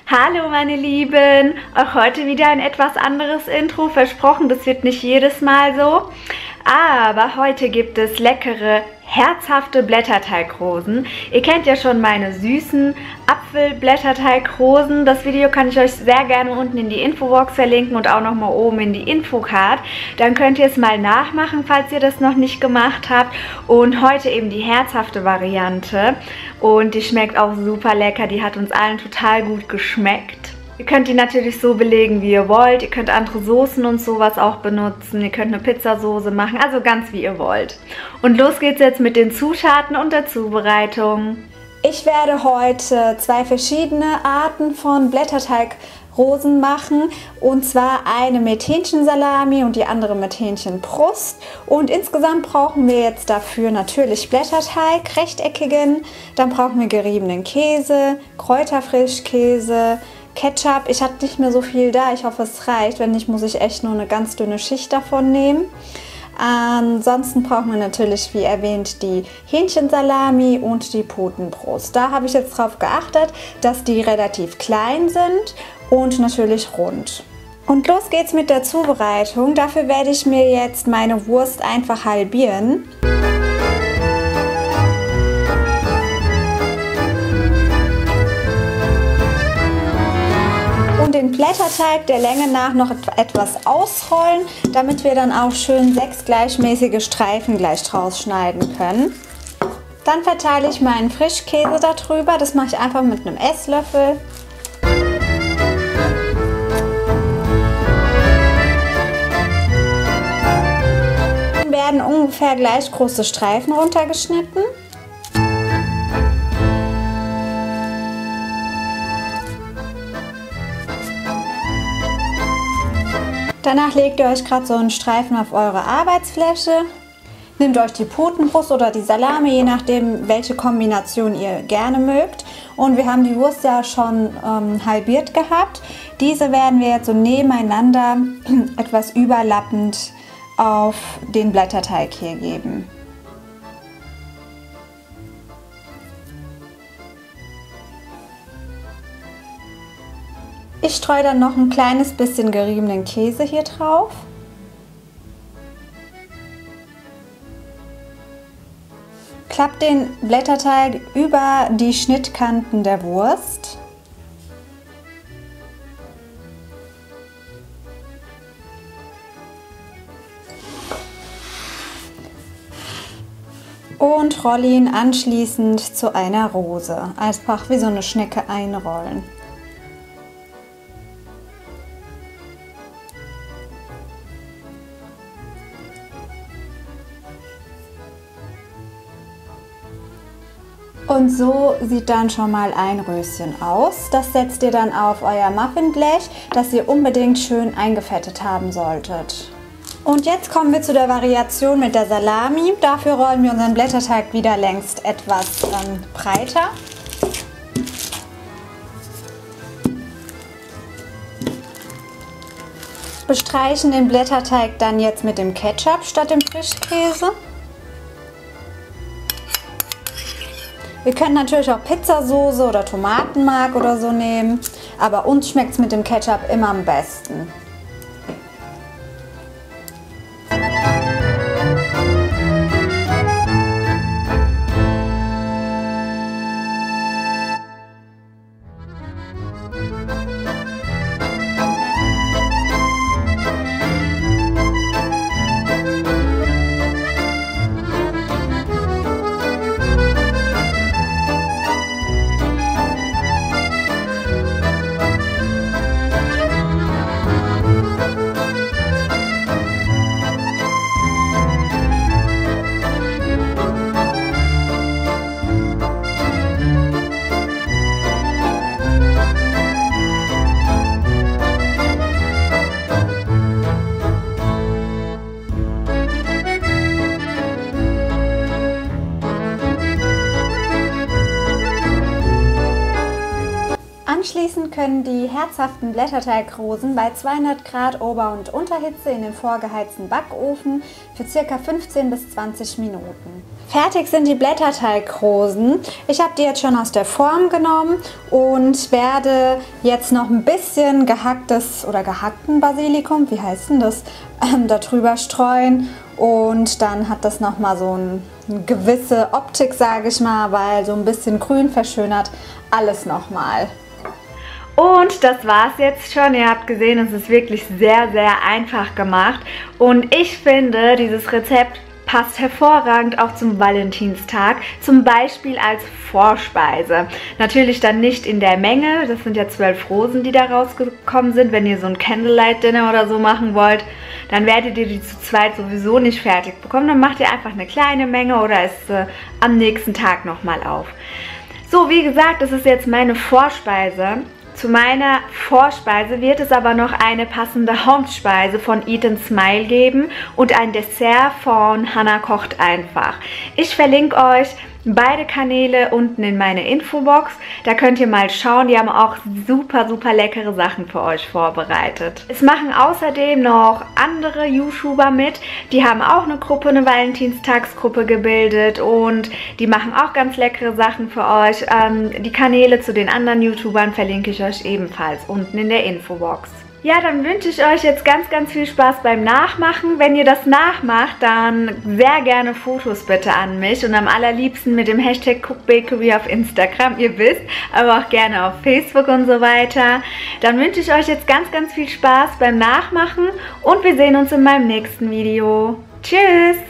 Hallo meine Lieben, auch heute wieder ein etwas anderes Intro, versprochen, das wird nicht jedes Mal so, aber heute gibt es leckere, herzhafte Blätterteigrosen. Ihr kennt ja schon meine süßen Apfelblätterteigrosen, das Video kann ich euch sehr gerne unten in die Infobox verlinken und auch nochmal oben in die Infocard. Dann könnt ihr es mal nachmachen, falls ihr das noch nicht gemacht habt. Und heute eben die herzhafte Variante und die schmeckt auch super lecker, die hat uns allen total gut geschmeckt. Ihr könnt die natürlich so belegen, wie ihr wollt. Ihr könnt andere Soßen und sowas auch benutzen. Ihr könnt eine Pizzasoße machen, also ganz wie ihr wollt. Und los geht's jetzt mit den Zutaten und der Zubereitung. Ich werde heute zwei verschiedene Arten von Blätterteigrosen machen. Und zwar eine mit Hähnchensalami und die andere mit Hähnchenbrust. Und insgesamt brauchen wir jetzt dafür natürlich Blätterteig, rechteckigen. Dann brauchen wir geriebenen Käse, Kräuterfrischkäse, Ketchup. Ich hatte nicht mehr so viel da, ich hoffe es reicht. Wenn nicht, muss ich echt nur eine ganz dünne Schicht davon nehmen. Ansonsten brauchen wir natürlich, wie erwähnt, die Hähnchensalami und die Putenbrust. Da habe ich jetzt darauf geachtet, dass die relativ klein sind und natürlich rund. Und los geht's mit der Zubereitung. Dafür werde ich mir jetzt meine Wurst einfach halbieren. Und den Blätterteig der Länge nach noch etwas ausrollen, damit wir dann auch schön 6 gleichmäßige Streifen gleich draus schneiden können. Dann verteile ich meinen Frischkäse darüber, das mache ich einfach mit einem Esslöffel. Dann werden ungefähr gleich große Streifen runtergeschnitten. Danach legt ihr euch gerade so einen Streifen auf eure Arbeitsfläche. Nehmt euch die Putenbrust oder die Salami, je nachdem welche Kombination ihr gerne mögt. Und wir haben die Wurst ja schon halbiert gehabt. Diese werden wir jetzt so nebeneinander etwas überlappend auf den Blätterteig hier geben. Ich streue dann noch ein kleines bisschen geriebenen Käse hier drauf. Klappt den Blätterteig über die Schnittkanten der Wurst. Und rolle ihn anschließend zu einer Rose. Einfach wie so eine Schnecke einrollen. Und so sieht dann schon mal ein Röschen aus. Das setzt ihr dann auf euer Muffinblech, das ihr unbedingt schön eingefettet haben solltet. Und jetzt kommen wir zu der Variation mit der Salami. Dafür rollen wir unseren Blätterteig wieder längst etwas breiter. Bestreichen den Blätterteig dann jetzt mit dem Ketchup statt dem Frischkäse. Ihr könnt natürlich auch Pizzasoße oder Tomatenmark oder so nehmen, aber uns schmeckt es mit dem Ketchup immer am besten. Fließen können die herzhaften Blätterteigrosen bei 200 Grad Ober- und Unterhitze in den vorgeheizten Backofen für ca. 15 bis 20 Minuten. Fertig sind die Blätterteigrosen. Ich habe die jetzt schon aus der Form genommen und werde jetzt noch ein bisschen gehacktes oder gehackten Basilikum, wie heißt denn das, da drüber streuen. Und dann hat das nochmal so eine gewisse Optik, sage ich mal, weil so ein bisschen grün verschönert alles nochmal. Und das war's jetzt schon. Ihr habt gesehen, es ist wirklich sehr, sehr einfach gemacht. Und ich finde, dieses Rezept passt hervorragend auch zum Valentinstag, zum Beispiel als Vorspeise. Natürlich dann nicht in der Menge, das sind ja 12 Rosen, die da rausgekommen sind. Wenn ihr so ein Candlelight-Dinner oder so machen wollt, dann werdet ihr die zu zweit sowieso nicht fertig bekommen. Dann macht ihr einfach eine kleine Menge oder isst am nächsten Tag nochmal auf. So, wie gesagt, das ist jetzt meine Vorspeise. Zu meiner Vorspeise wird es aber noch eine passende Hauptspeise von Eat and Smile geben und ein Dessert von Hannah kocht einfach. Ich verlinke euch beide Kanäle unten in meine Infobox. Da könnt ihr mal schauen. Die haben auch super, super leckere Sachen für euch vorbereitet. Es machen außerdem noch andere YouTuber mit. Die haben auch eine Gruppe, eine Valentinstagsgruppe gebildet und die machen auch ganz leckere Sachen für euch. Die Kanäle zu den anderen YouTubern verlinke ich euch ebenfalls unten in der Infobox. Ja, dann wünsche ich euch jetzt ganz, ganz viel Spaß beim Nachmachen. Wenn ihr das nachmacht, dann sehr gerne Fotos bitte an mich und am allerliebsten mit dem Hashtag CookBakery auf Instagram, ihr wisst, aber auch gerne auf Facebook und so weiter. Dann wünsche ich euch jetzt ganz, ganz viel Spaß beim Nachmachen und wir sehen uns in meinem nächsten Video. Tschüss!